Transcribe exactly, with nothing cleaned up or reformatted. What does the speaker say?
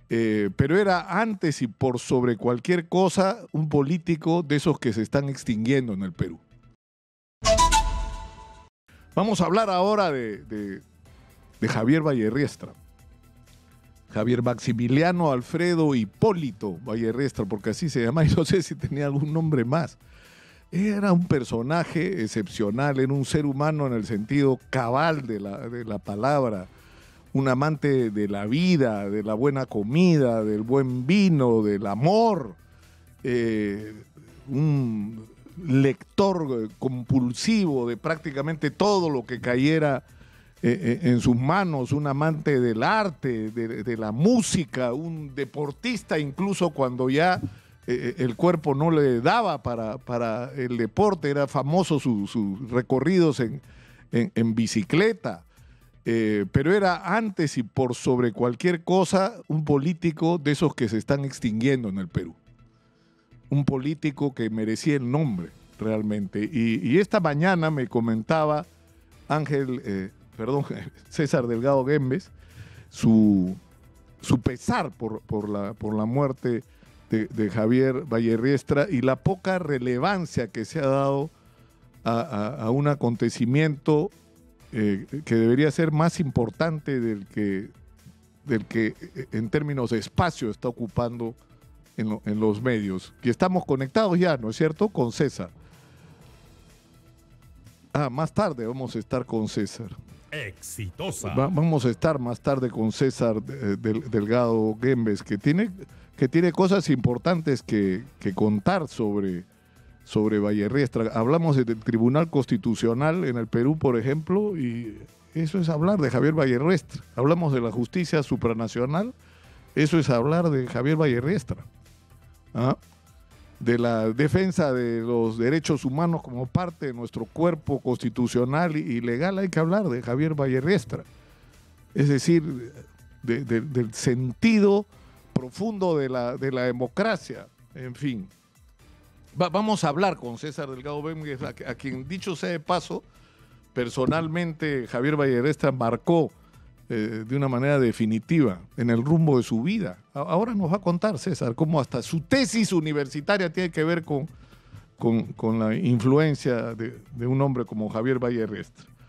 Eh, pero era antes y por sobre cualquier cosa un político de esos que se están extinguiendo en el Perú. Vamos a hablar ahora de, de, de Javier Vallerriestra. Javier Maximiliano Alfredo Hipólito Vallerriestra, porque así se llama, y no sé si tenía algún nombre más. Era un personaje excepcional, era un ser humano en el sentido cabal de la, de la palabra, un amante de la vida, de la buena comida, del buen vino, del amor, eh, un lector compulsivo de prácticamente todo lo que cayera eh, en sus manos, un amante del arte, de, de la música, un deportista incluso cuando ya eh, el cuerpo no le daba para, para el deporte, era famoso sus su recorridos en, en, en bicicleta. Eh, pero era antes y por sobre cualquier cosa un político de esos que se están extinguiendo en el Perú. Un político que merecía el nombre realmente. Y, y esta mañana me comentaba Ángel, eh, perdón, César Delgado Guembes, su, su pesar por, por, la, por la muerte de, de Javier Vallerriestra y la poca relevancia que se ha dado a, a, a un acontecimiento Eh, que debería ser más importante del que, del que en términos de espacio está ocupando en, lo, en los medios. Y estamos conectados ya, ¿no es cierto?, con César. Ah, más tarde vamos a estar con César. Exitosa. Va, vamos a estar más tarde con César eh, del, Delgado Guembes, que tiene, que tiene cosas importantes que, que contar sobre... sobre Vallerriestra. Hablamos del Tribunal Constitucional en el Perú, por ejemplo, y eso es hablar de Javier Vallerriestra. Hablamos de la justicia supranacional, eso es hablar de Javier Vallerriestra. ¿Ah? De la defensa de los derechos humanos como parte de nuestro cuerpo constitucional y legal, hay que hablar de Javier Vallerriestra. Es decir, de, de, del sentido profundo de la, de la democracia, en fin. Va, vamos a hablar con César Delgado Guembes, a, a quien, dicho sea de paso, personalmente Javier Vallerriestra marcó eh, de una manera definitiva en el rumbo de su vida. A, ahora nos va a contar César cómo hasta su tesis universitaria tiene que ver con, con, con la influencia de, de un hombre como Javier Vallerriestra.